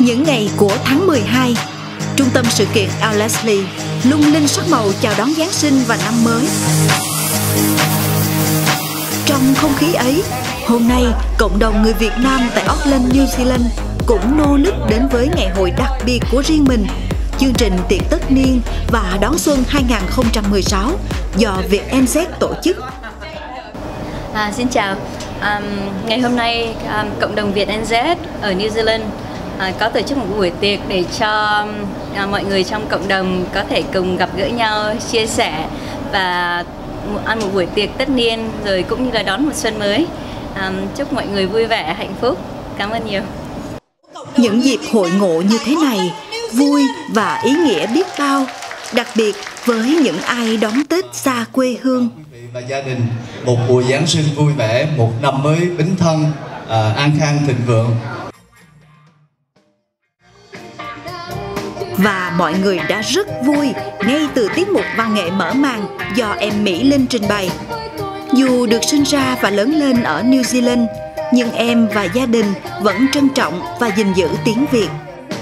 Những ngày của tháng 12, trung tâm sự kiện Ellerslie lung linh sắc màu chào đón Giáng sinh và năm mới. Trong không khí ấy, hôm nay cộng đồng người Việt Nam tại Auckland, New Zealand cũng nô nức đến với ngày hội đặc biệt của riêng mình, chương trình tiệc tất niên và đón xuân 2016 do VietNZ tổ chức. Xin chào, ngày hôm nay cộng đồng VietNZ ở New Zealand có tổ chức một buổi tiệc để cho mọi người trong cộng đồng có thể cùng gặp gỡ nhau, chia sẻ và ăn một buổi tiệc tất niên, rồi cũng như là đón một xuân mới. Chúc mọi người vui vẻ, hạnh phúc. Cảm ơn nhiều. Những dịp hội ngộ như thế này vui và ý nghĩa biết bao, đặc biệt với những ai đón Tết xa quê hương. Và gia đình một mùa Giáng sinh vui vẻ, một năm mới bính thân, an khang thịnh vượng. Và mọi người đã rất vui ngay từ tiết mục văn nghệ mở màn do em Mỹ Linh trình bày. Dù được sinh ra và lớn lên ở New Zealand, nhưng em và gia đình vẫn trân trọng và gìn giữ tiếng Việt.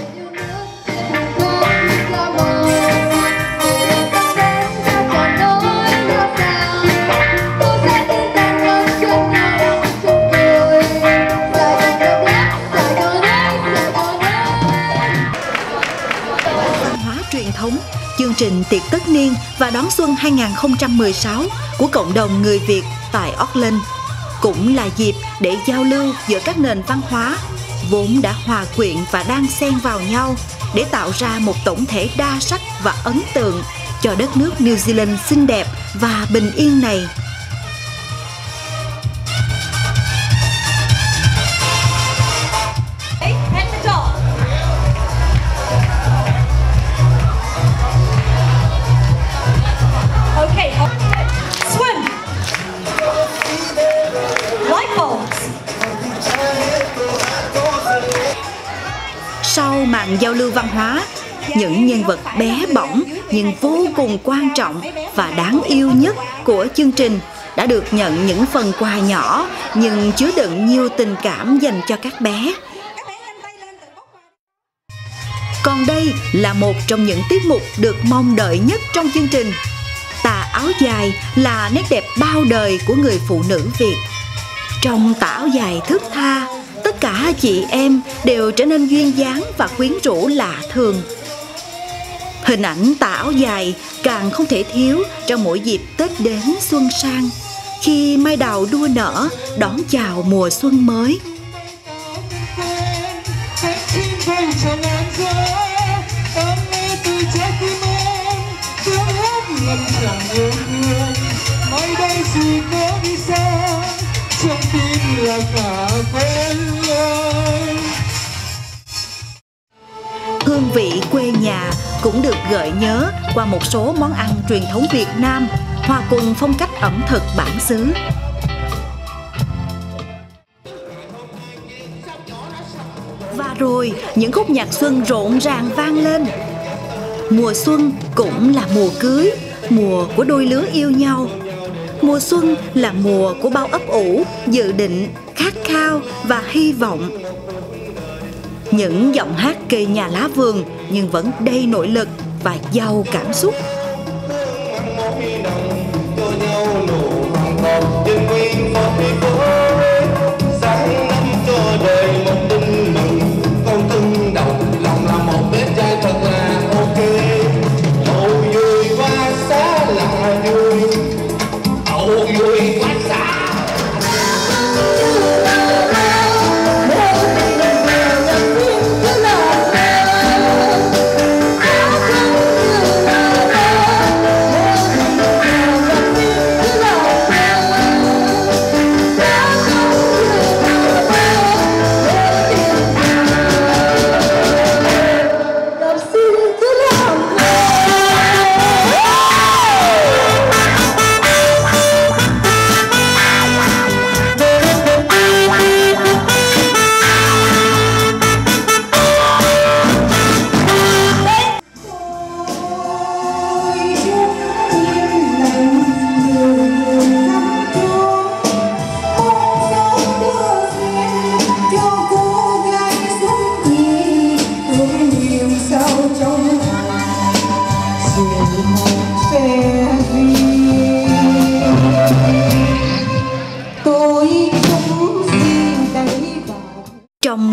Truyền thống, chương trình tiệc tất niên và đón xuân 2016 của cộng đồng người Việt tại Auckland cũng là dịp để giao lưu giữa các nền văn hóa vốn đã hòa quyện và đang xen vào nhau để tạo ra một tổng thể đa sắc và ấn tượng cho đất nước New Zealand xinh đẹp và bình yên này. Sau màn giao lưu văn hóa, những nhân vật bé bỏng nhưng vô cùng quan trọng và đáng yêu nhất của chương trình đã được nhận những phần quà nhỏ nhưng chứa đựng nhiều tình cảm dành cho các bé. Còn đây là một trong những tiết mục được mong đợi nhất trong chương trình. Tà áo dài là nét đẹp bao đời của người phụ nữ Việt. Trong tà áo dài thướt tha, tất cả chị em đều trở nên duyên dáng và quyến rũ lạ thường. Hình ảnh tà áo dài càng không thể thiếu trong mỗi dịp Tết đến xuân sang, khi mai đào đua nở đón chào mùa xuân mới. Hương vị quê nhà cũng được gợi nhớ qua một số món ăn truyền thống Việt Nam hòa cùng phong cách ẩm thực bản xứ. Và rồi những khúc nhạc xuân rộn ràng vang lên. Mùa xuân cũng là mùa cưới, mùa của đôi lứa yêu nhau. Mùa xuân là mùa của bao ấp ủ, dự định, khát khao và hy vọng. Những giọng hát cây nhà lá vườn nhưng vẫn đầy nội lực và giàu cảm xúc.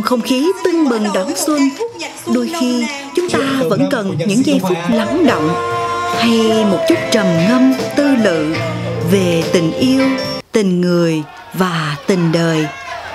không khí tưng bừng đón xuân, đôi khi chúng ta vẫn cần những giây phút lắng động hay một chút trầm ngâm tư lự về tình yêu, tình người và tình đời.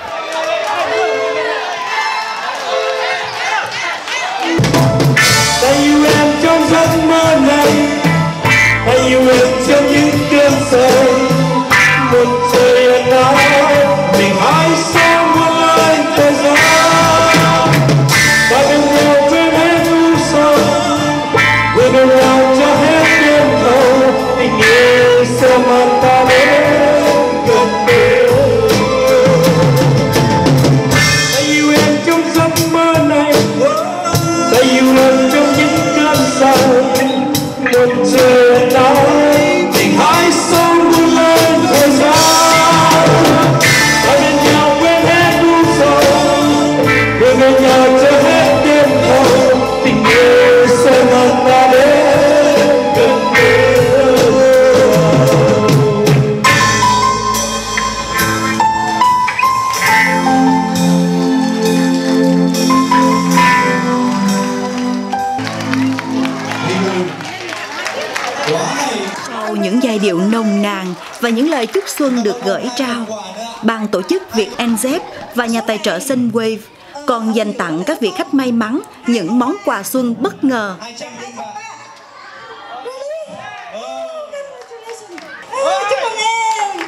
Ta yêu em trong giấc mơ này, ta yêu em trong những cơn say. Một trời ân ái, tình hai sao muôn lời thời gian. Ta bên nhau quên hết u sầu, quên bên nhau cho hết đêm thâu. Tình yêu sẽ mang ta đến gần bên. Ta yêu em trong giấc mơ này, ta yêu em trong những cơn say. Một trời ân ái, tình hai sao muôn lời thời gian. Ta bên nhau quên hết u sầu, quên bên nhau cho hết đêm thâu. Tình yêu sẽ mang ta đến gần bên. Sau những giai điệu nồng nàn và những lời chúc xuân được gửi trao, ban tổ chức Vietnz và nhà tài trợ Sunwave còn dành tặng các vị khách may mắn những món quà xuân bất ngờ. Chúc mừng em.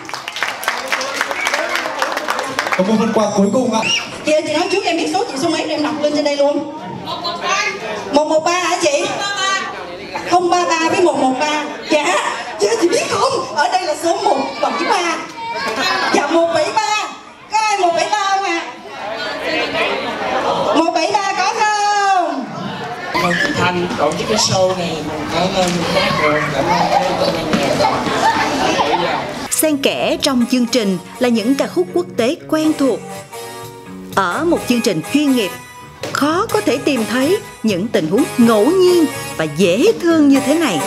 Có một phần quà cuối cùng ạ. Chị ơi, chị nói trước em biết số chị số mấy rồi em đọc lên trên đây luôn. 113 hả chị? 033 với 113. Dạ, chị biết không? Ở đây là số 173. Dạ 173. Có ai 173 không ạ? 173 có không? Còn Thành tổ chức cái show này mình có lên hát rồi. Cảm ơn các nhà. Xen kẽ trong chương trình là những ca khúc quốc tế quen thuộc. Ở một chương trình chuyên nghiệp, khó có thể tìm thấy những tình huống ngẫu nhiên và dễ thương như thế này.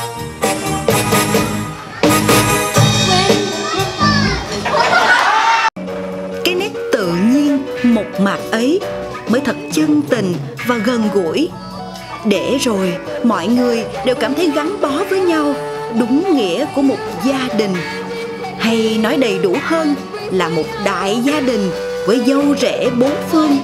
Cái nét tự nhiên, mộc mạc ấy mới thật chân tình và gần gũi. Để rồi mọi người đều cảm thấy gắn bó với nhau, đúng nghĩa của một gia đình. Hay nói đầy đủ hơn là một đại gia đình với dâu rể bốn phương.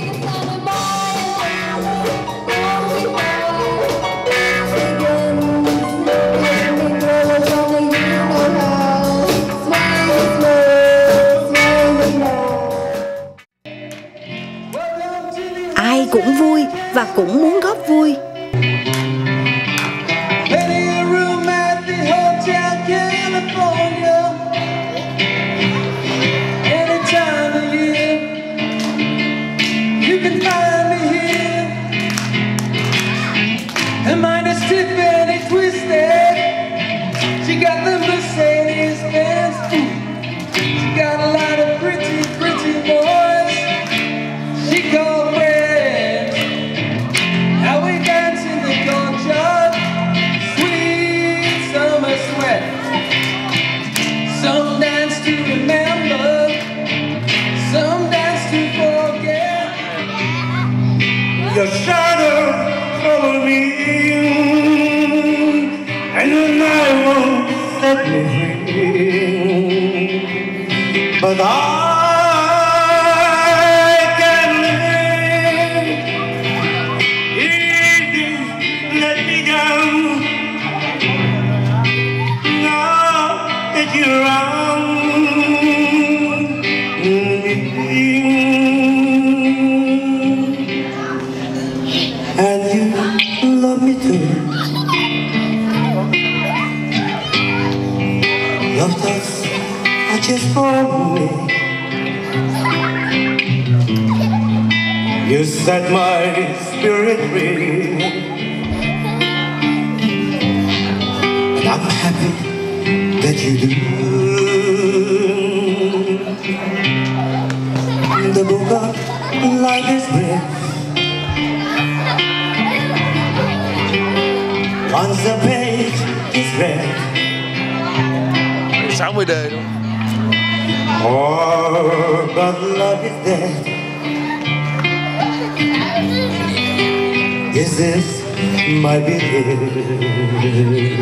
Ai cũng vui và cũng muốn góp vui. Your shadow over me, and the night won't set me free. But I can live if you let me go. Now that you're around me. And you love me too. Love thoughts are just for me. You set my spirit free, and I'm happy that you do. The book of life is read. Once the page is read, 60 đề luôn. oh, but love is dead. Is this my belief?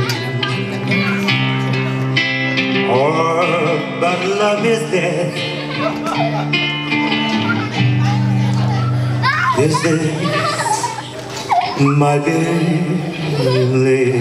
Or but love is dead? Is this my belief?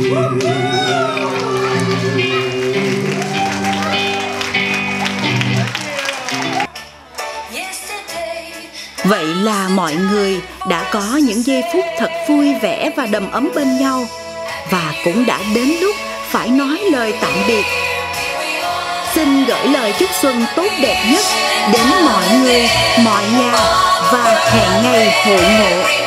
Vậy là mọi người đã có những giây phút thật vui vẻ và đầm ấm bên nhau. Và cũng đã đến lúc phải nói lời tạm biệt. Xin gửi lời chúc xuân tốt đẹp nhất đến mọi người, mọi nhà và hẹn ngày hội ngộ.